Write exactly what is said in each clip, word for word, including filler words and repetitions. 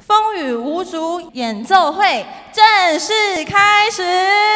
风雨无阻演奏会正式开始。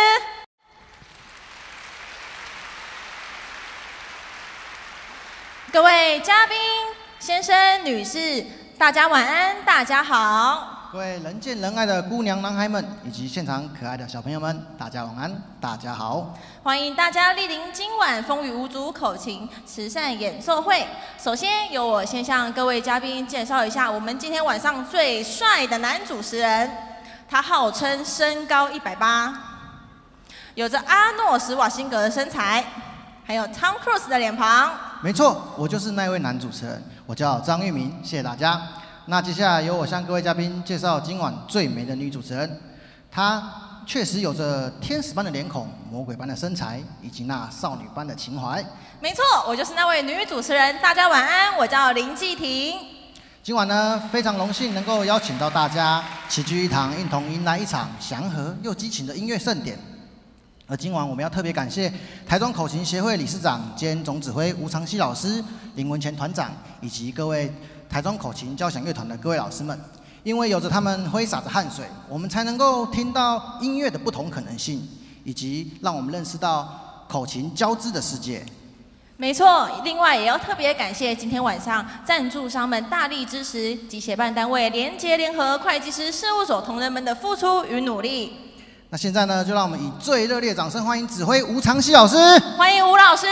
各位嘉宾、先生、女士，大家晚安，大家好。 各位人见人爱的姑娘、男孩们，以及现场可爱的小朋友们，大家晚安，大家好。 欢迎大家莅临今晚风雨无阻口琴慈善演奏会。首先，由我先向各位嘉宾介绍一下我们今天晚上最帅的男主持人。他号称身高一百八，有着阿诺·施瓦辛格的身材，还有 Tom Cruise 的脸庞。 没错，我就是那位男主持人，我叫张玉明，谢谢大家。那接下来由我向各位嘉宾介绍今晚最美的女主持人，她确实有着天使般的脸孔、魔鬼般的身材，以及那少女般的情怀。 没错，我就是那位女主持人。大家晚安，我叫林继婷。 今晚呢，非常荣幸能够邀请到大家齐聚一堂，一同迎来一场祥和又激情的音乐盛典。而今晚我们要特别感谢台中口琴协会理事长兼总指挥吴长熙老师、林文乾团长以及各位台中口琴交响乐团的各位老师们，因为有着他们挥洒着汗水，我们才能够听到音乐的不同可能性，以及让我们认识到口琴交织的世界。 没错，另外也要特别感谢今天晚上赞助商们大力支持及协办单位联结联合会计师事务所同仁们的付出与努力。 那现在呢，就让我们以最热烈掌声欢迎指挥吴长熙老师。 欢迎吴老师。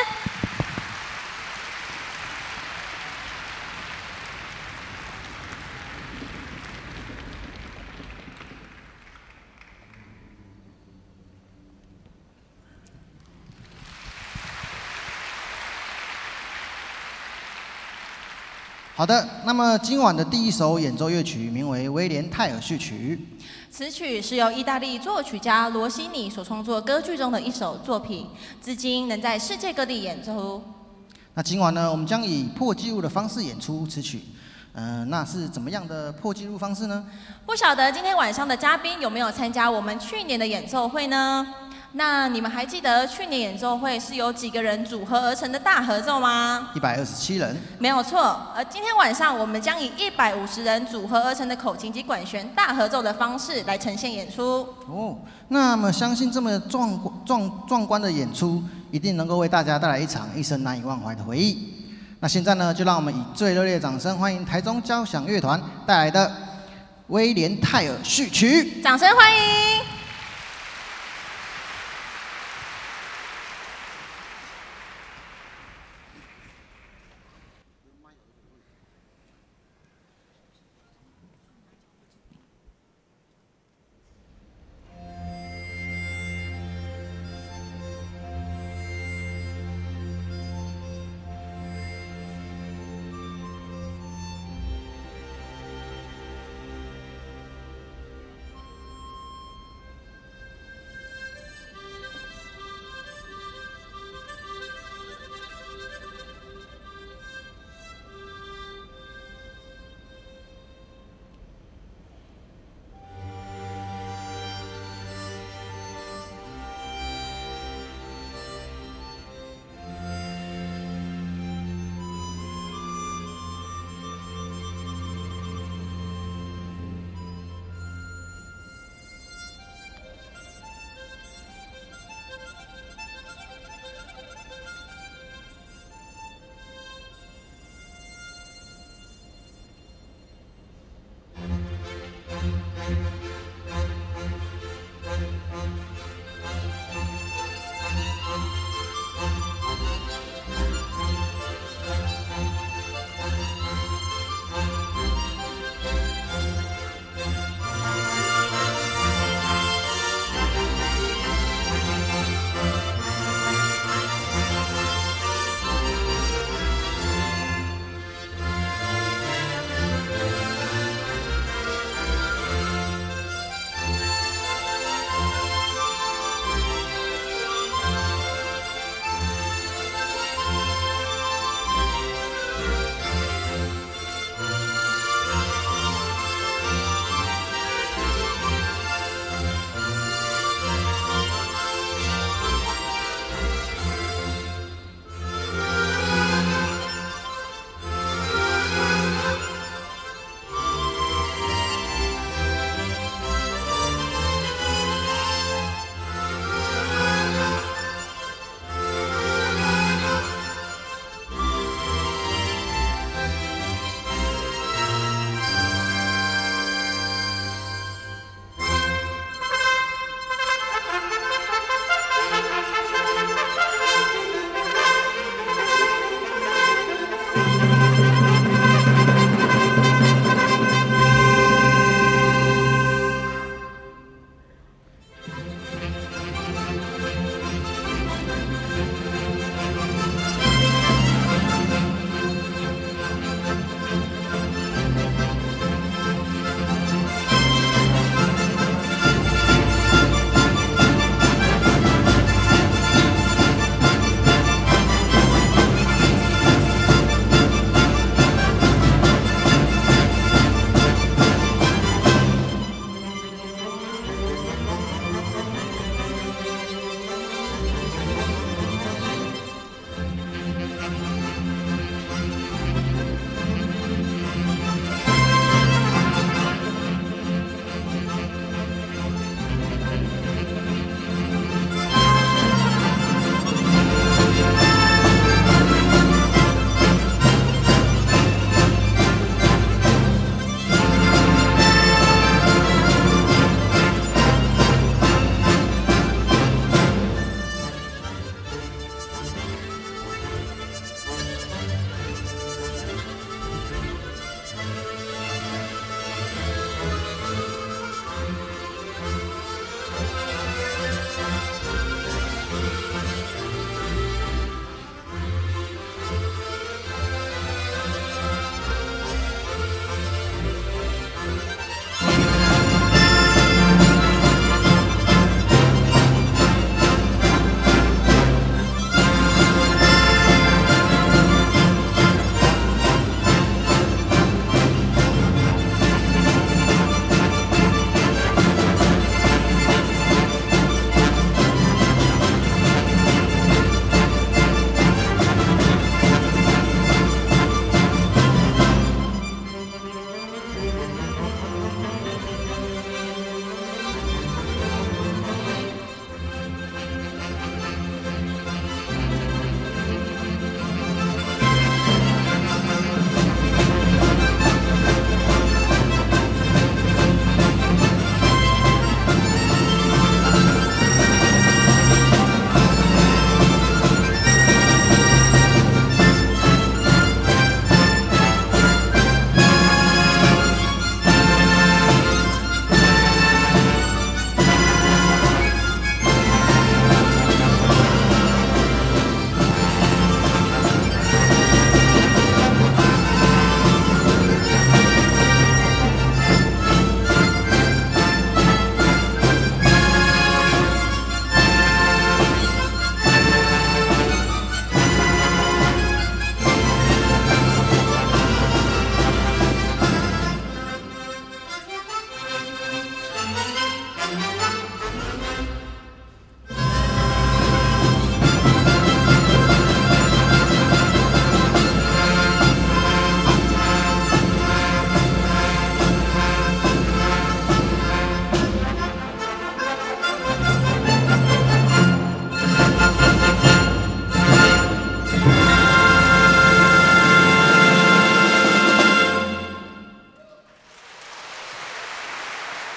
好的，那么今晚的第一首演奏乐曲名为《威廉泰尔序曲》。 此曲是由意大利作曲家罗西尼所创作歌剧中的一首作品，至今能在世界各地演奏。 那今晚呢，我们将以破纪录的方式演出此曲。嗯、呃，那是怎么样的破纪录方式呢？ 不晓得今天晚上的嘉宾有没有参加我们去年的演奏会呢？那你们还记得去年演奏会是由几个人组合而成的大合奏吗？ 一百二十七人。 没有错。而今天晚上我们将以一百五十人组合而成的口琴及管弦大合奏的方式来呈现演出。 哦，那么相信这么壮壮壮观的演出，一定能够为大家带来一场一生难以忘怀的回忆。那现在呢，就让我们以最热烈的掌声欢迎台中交响乐团带来的《威廉泰尔序曲》。 掌声欢迎！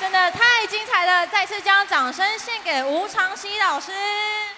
真的太精彩了！再次将掌声献给吴长熙老师。